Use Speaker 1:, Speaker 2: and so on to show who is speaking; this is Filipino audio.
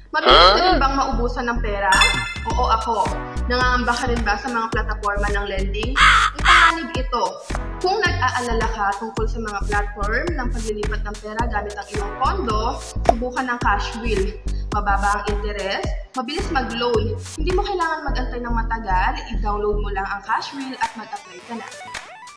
Speaker 1: Mabilis ka rin bang maubusan ng pera? Oo ako. Nangangamba ka rin ba sa mga plataforma ng lending? May panganib ito. Kung nag-aalala ka tungkol sa mga platform ng paglilipat ng pera gamit ang iyong pondo, subukan ng Cashwheel. Mababa ang interes, mabilis mag-loan. Hindi mo kailangan mag-antay ng matagal, i-download mo lang ang Cashwheel at mag-apply ka na.